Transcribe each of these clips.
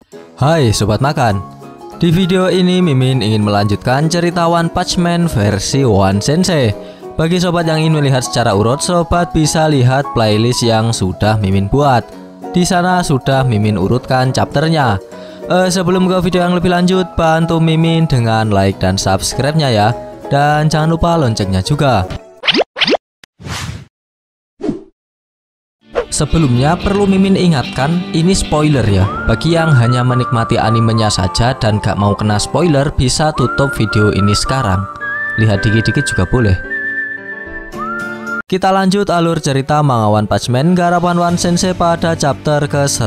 Hai Sobat Makan. Di video ini Mimin ingin melanjutkan cerita One Punch Man versi One Sensei. Bagi sobat yang ingin melihat secara urut, sobat bisa lihat playlist yang sudah Mimin buat. Di sana sudah Mimin urutkan chapternya. Sebelum ke video yang lebih lanjut, bantu Mimin dengan like dan subscribe-nya ya. Dan jangan lupa loncengnya juga. Sebelumnya perlu Mimin ingatkan, ini spoiler ya. Bagi yang hanya menikmati animenya saja dan gak mau kena spoiler, bisa tutup video ini sekarang. Lihat dikit-dikit juga boleh. Kita lanjut alur cerita manga One Punch Man garapan One Sensei pada chapter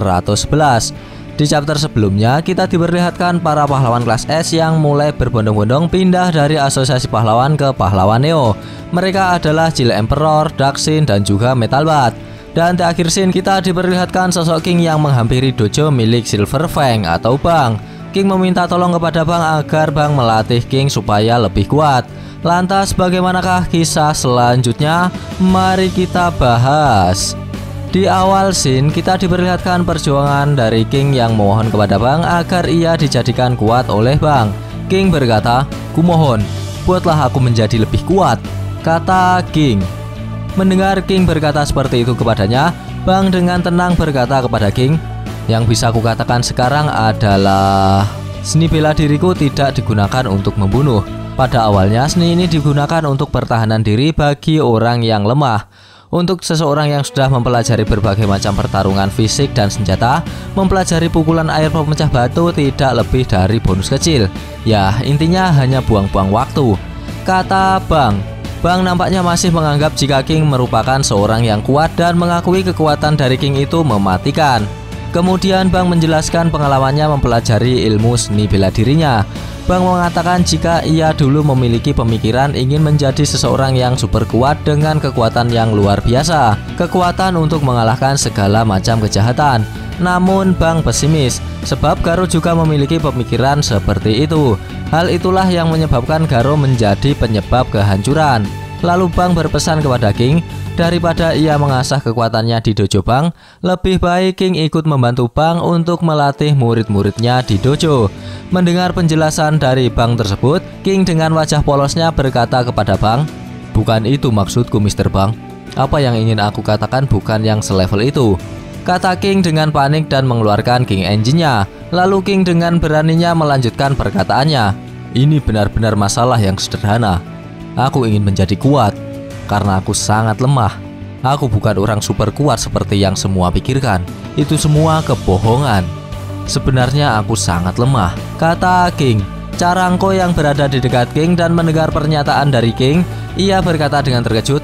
ke-111. Di chapter sebelumnya kita diperlihatkan para pahlawan kelas S yang mulai berbondong-bondong pindah dari asosiasi pahlawan ke pahlawan Neo. Mereka adalah Jill Emperor, Dark Shin, dan juga Metal Bat. Dan di akhir scene kita diperlihatkan sosok King yang menghampiri dojo milik Silver Fang atau Bang. King meminta tolong kepada Bang agar Bang melatih King supaya lebih kuat. Lantas bagaimanakah kisah selanjutnya? Mari kita bahas. Di awal scene kita diperlihatkan perjuangan dari King yang memohon kepada Bang agar ia dijadikan kuat oleh Bang. King berkata, "Kumohon, buatlah aku menjadi lebih kuat," kata King. Mendengar King berkata seperti itu kepadanya, Bang dengan tenang berkata kepada King, "Yang bisa kukatakan sekarang adalah seni bela diriku tidak digunakan untuk membunuh. Pada awalnya seni ini digunakan untuk pertahanan diri bagi orang yang lemah. Untuk seseorang yang sudah mempelajari berbagai macam pertarungan fisik dan senjata, mempelajari pukulan air pemecah batu tidak lebih dari bonus kecil. Ya, intinya hanya buang-buang waktu," kata Bang. Bang nampaknya masih menganggap jika King merupakan seorang yang kuat dan mengakui kekuatan dari King itu mematikan. Kemudian Bang menjelaskan pengalamannya mempelajari ilmu seni bela dirinya. Bang mengatakan jika ia dulu memiliki pemikiran ingin menjadi seseorang yang super kuat dengan kekuatan yang luar biasa, kekuatan untuk mengalahkan segala macam kejahatan. Namun Bang pesimis, sebab Garo juga memiliki pemikiran seperti itu. Hal itulah yang menyebabkan Garo menjadi penyebab kehancuran. Lalu Bang berpesan kepada King, daripada ia mengasah kekuatannya di dojo Bang, lebih baik King ikut membantu Bang untuk melatih murid-muridnya di dojo. Mendengar penjelasan dari Bang tersebut, King dengan wajah polosnya berkata kepada Bang, "Bukan itu maksudku Mr. Bang. Apa yang ingin aku katakan bukan yang selevel itu," kata King dengan panik dan mengeluarkan King Engine-nya. Lalu King dengan beraninya melanjutkan perkataannya, "Ini benar-benar masalah yang sederhana. Aku ingin menjadi kuat karena aku sangat lemah. Aku bukan orang super kuat seperti yang semua pikirkan. Itu semua kebohongan. Sebenarnya aku sangat lemah," kata King. Charangko yang berada di dekat King dan mendengar pernyataan dari King, ia berkata dengan terkejut,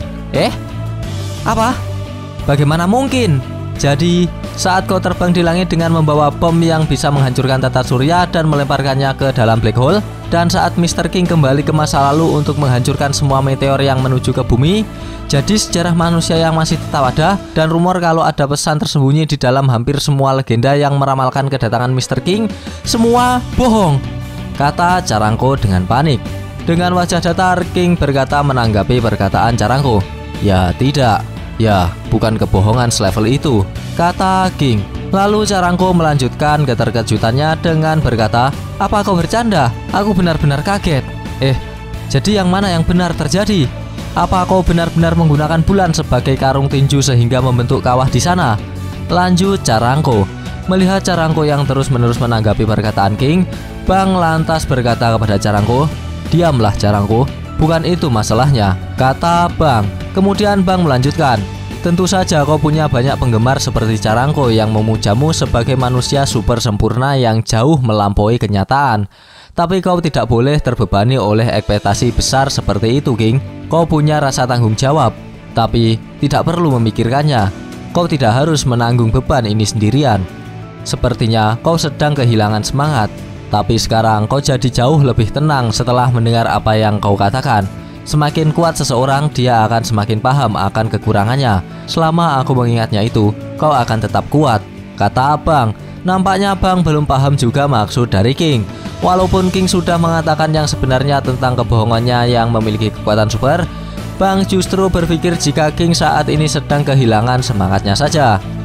Apa? Bagaimana mungkin? Jadi, saat kau terbang di langit dengan membawa bom yang bisa menghancurkan tata surya dan melemparkannya ke dalam black hole, dan saat Mr. King kembali ke masa lalu untuk menghancurkan semua meteor yang menuju ke bumi, jadi sejarah manusia yang masih tetap ada, dan rumor kalau ada pesan tersembunyi di dalam hampir semua legenda yang meramalkan kedatangan Mr. King, semua bohong, kata Charangko dengan panik. Dengan wajah datar, King berkata menanggapi perkataan Charangko, "Ya tidak. Ya, bukan kebohongan selevel itu," kata King. Lalu Charangko melanjutkan keterkejutannya dengan berkata, "Apa kau bercanda? Aku benar-benar kaget." Jadi yang mana yang benar terjadi? Apa kau benar-benar menggunakan bulan sebagai karung tinju sehingga membentuk kawah di sana? Lanjut Charangko. Melihat Charangko yang terus-menerus menanggapi perkataan King, Bang lantas berkata kepada Charangko, "Diamlah Charangko, bukan itu masalahnya," kata Bang. Kemudian Bang melanjutkan, "Tentu saja kau punya banyak penggemar seperti Charangko yang memujamu sebagai manusia super sempurna yang jauh melampaui kenyataan. Tapi kau tidak boleh terbebani oleh ekspektasi besar seperti itu, King. Kau punya rasa tanggung jawab, tapi tidak perlu memikirkannya. Kau tidak harus menanggung beban ini sendirian. Sepertinya kau sedang kehilangan semangat, tapi sekarang kau jadi jauh lebih tenang setelah mendengar apa yang kau katakan. Semakin kuat seseorang, dia akan semakin paham akan kekurangannya. Selama aku mengingatnya itu, kau akan tetap kuat," kata Bang. Nampaknya Bang belum paham juga maksud dari King. Walaupun King sudah mengatakan yang sebenarnya tentang kebohongannya yang memiliki kekuatan super, Bang justru berpikir jika King saat ini sedang kehilangan semangatnya saja.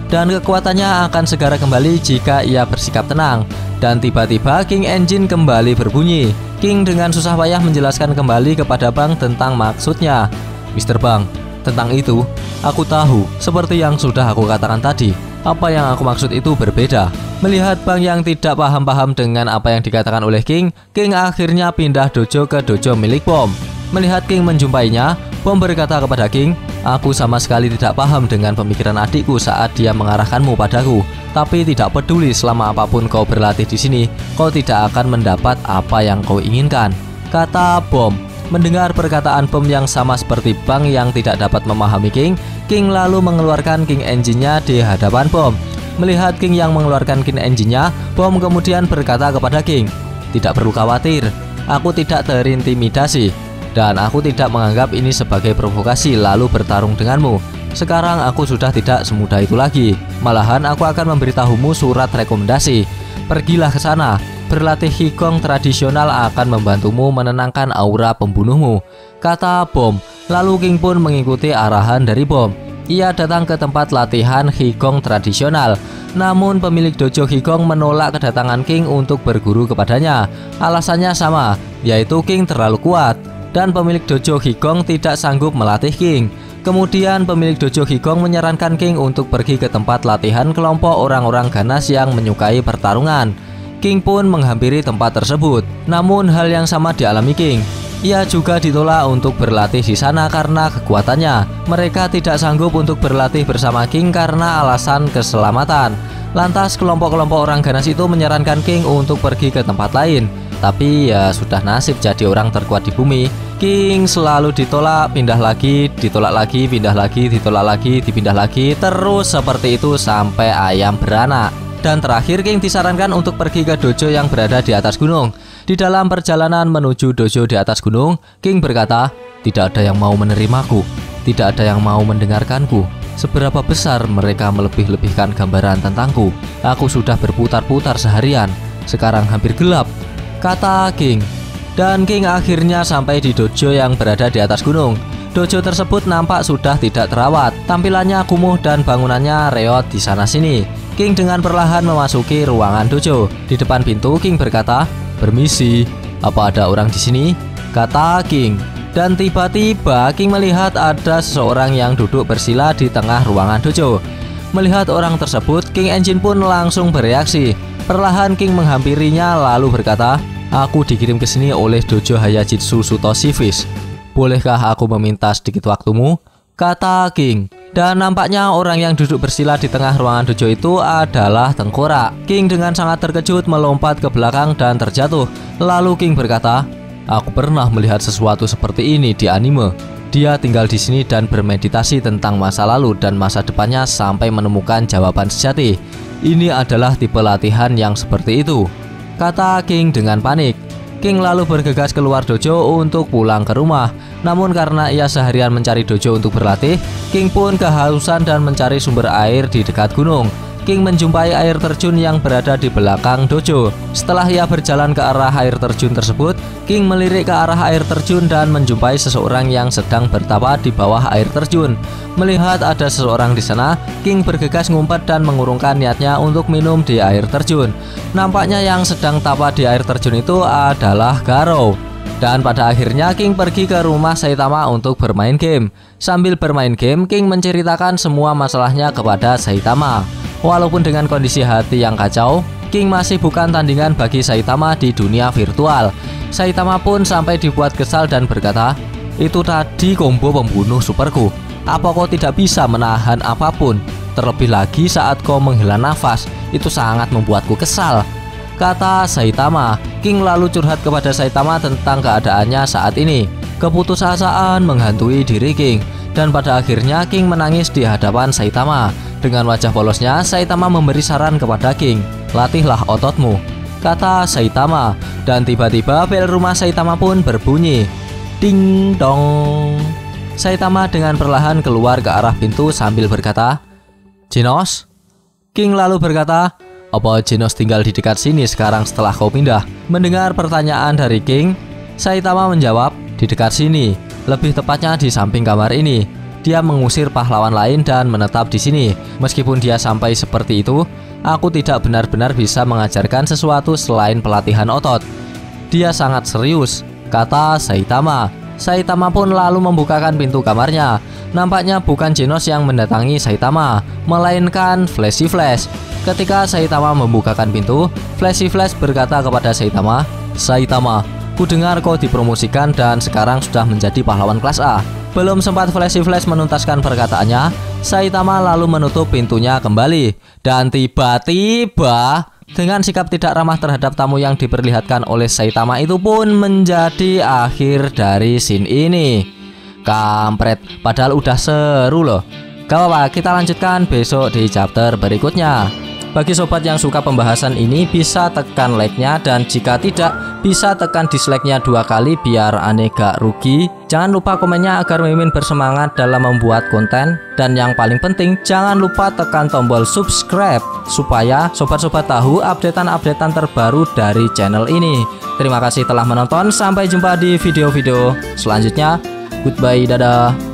dan kekuatannya akan segera kembali jika ia bersikap tenang. Dan tiba-tiba King Engine kembali berbunyi. King dengan susah payah menjelaskan kembali kepada Bang tentang maksudnya. Mr. Bang, tentang itu, aku tahu, seperti yang sudah aku katakan tadi, apa yang aku maksud itu berbeda. Melihat Bang yang tidak paham-paham dengan apa yang dikatakan oleh King, King akhirnya pindah dojo ke dojo milik Bom. Melihat King menjumpainya, Bom berkata kepada King, "Aku sama sekali tidak paham dengan pemikiran adikku saat dia mengarahkanmu padaku. Tapi tidak peduli, selama apapun kau berlatih di sini, kau tidak akan mendapat apa yang kau inginkan," kata Bom. Mendengar perkataan Bom yang sama seperti Bang yang tidak dapat memahami King, King lalu mengeluarkan King Engine-nya di hadapan Bom. Melihat King yang mengeluarkan King Engine-nya, Bom kemudian berkata kepada King, "Tidak perlu khawatir, aku tidak terintimidasi. Dan aku tidak menganggap ini sebagai provokasi lalu bertarung denganmu. Sekarang aku sudah tidak semudah itu lagi. Malahan aku akan memberitahumu surat rekomendasi. Pergilah ke sana. Berlatih Qigong tradisional akan membantumu menenangkan aura pembunuhmu," kata Bom. Lalu King pun mengikuti arahan dari Bom. Ia datang ke tempat latihan Qigong tradisional. Namun pemilik dojo Qigong menolak kedatangan King untuk berguru kepadanya. Alasannya sama, yaitu King terlalu kuat. Dan pemilik dojo Qigong tidak sanggup melatih King. Kemudian pemilik dojo Qigong menyarankan King untuk pergi ke tempat latihan kelompok orang-orang ganas yang menyukai pertarungan. King pun menghampiri tempat tersebut. Namun hal yang sama dialami King. Ia juga ditolak untuk berlatih di sana karena kekuatannya. Mereka tidak sanggup untuk berlatih bersama King karena alasan keselamatan. Lantas kelompok-kelompok orang ganas itu menyarankan King untuk pergi ke tempat lain. Tapi ya sudah nasib jadi orang terkuat di bumi. King selalu ditolak, pindah lagi, ditolak lagi, pindah lagi, ditolak lagi, dipindah lagi. Terus seperti itu sampai ayam beranak. Dan terakhir King disarankan untuk pergi ke dojo yang berada di atas gunung. Di dalam perjalanan menuju dojo di atas gunung, King berkata, "Tidak ada yang mau menerimaku, tidak ada yang mau mendengarkanku. Seberapa besar mereka melebih-lebihkan gambaran tentangku. Aku sudah berputar-putar seharian, sekarang hampir gelap," kata King. Dan King akhirnya sampai di dojo yang berada di atas gunung. Dojo tersebut nampak sudah tidak terawat. Tampilannya kumuh dan bangunannya reot di sana-sini. King dengan perlahan memasuki ruangan dojo. Di depan pintu King berkata, "Permisi, apa ada orang di sini?" kata King. Dan tiba-tiba King melihat ada seseorang yang duduk bersila di tengah ruangan dojo. Melihat orang tersebut, King Engine pun langsung bereaksi. Perlahan King menghampirinya lalu berkata, "Aku dikirim ke sini oleh dojo Hayajitsu Sutoshi Fish. Bolehkah aku meminta sedikit waktumu?" kata King. Dan nampaknya orang yang duduk bersila di tengah ruangan dojo itu adalah tengkorak. King dengan sangat terkejut melompat ke belakang dan terjatuh. Lalu King berkata, "Aku pernah melihat sesuatu seperti ini di anime. Dia tinggal di sini dan bermeditasi tentang masa lalu dan masa depannya sampai menemukan jawaban sejati. Ini adalah tipe latihan yang seperti itu," kata King dengan panik. King lalu bergegas keluar dojo untuk pulang ke rumah. Namun karena ia seharian mencari dojo untuk berlatih, King pun kehausan dan mencari sumber air di dekat gunung. King menjumpai air terjun yang berada di belakang dojo. Setelah ia berjalan ke arah air terjun tersebut, King melirik ke arah air terjun dan menjumpai seseorang yang sedang bertapa di bawah air terjun. Melihat ada seseorang di sana, King bergegas ngumpet dan mengurungkan niatnya untuk minum di air terjun. Nampaknya yang sedang tapa di air terjun itu adalah Garou. Dan pada akhirnya King pergi ke rumah Saitama untuk bermain game. Sambil bermain game, King menceritakan semua masalahnya kepada Saitama. Walaupun dengan kondisi hati yang kacau, King masih bukan tandingan bagi Saitama di dunia virtual. Saitama pun sampai dibuat kesal dan berkata, "Itu tadi combo pembunuh superku. Apa kau tidak bisa menahan apapun? Terlebih lagi saat kau menghela nafas, itu sangat membuatku kesal," kata Saitama. King lalu curhat kepada Saitama tentang keadaannya saat ini. Keputusasaan menghantui diri King. Dan pada akhirnya King menangis di hadapan Saitama. Dengan wajah polosnya, Saitama memberi saran kepada King, "Latihlah ototmu," kata Saitama. Dan tiba-tiba bel rumah Saitama pun berbunyi. Ding dong. Saitama dengan perlahan keluar ke arah pintu sambil berkata, "Genos?" King lalu berkata, "Apa Genos tinggal di dekat sini sekarang setelah kau pindah?" Mendengar pertanyaan dari King, Saitama menjawab, "Di dekat sini, lebih tepatnya di samping kamar ini." dia mengusir pahlawan lain dan menetap di sini. Meskipun dia sampai seperti itu, aku tidak benar-benar bisa mengajarkan sesuatu selain pelatihan otot. Dia sangat serius, kata Saitama. Saitama pun lalu membukakan pintu kamarnya. Nampaknya bukan Genos yang mendatangi Saitama, melainkan Flashy Flash. Ketika Saitama membukakan pintu, Flashy Flash berkata kepada Saitama, "Saitama, ku dengar kau dipromosikan dan sekarang sudah menjadi pahlawan kelas A." Belum sempat Flashy Flash menuntaskan perkataannya, Saitama lalu menutup pintunya kembali. Dan tiba-tiba, dengan sikap tidak ramah terhadap tamu yang diperlihatkan oleh Saitama itu pun menjadi akhir dari scene ini. Kampret, padahal udah seru loh. Gak apa-apa, kita lanjutkan besok di chapter berikutnya. Bagi sobat yang suka pembahasan ini, bisa tekan like-nya, dan jika tidak, bisa tekan dislike-nya 2 kali biar aneh gak rugi. Jangan lupa komennya agar Mimin bersemangat dalam membuat konten. Dan yang paling penting, jangan lupa tekan tombol subscribe supaya sobat-sobat tahu updatean-updatean terbaru dari channel ini. Terima kasih telah menonton, sampai jumpa di video-video selanjutnya. Goodbye, dadah.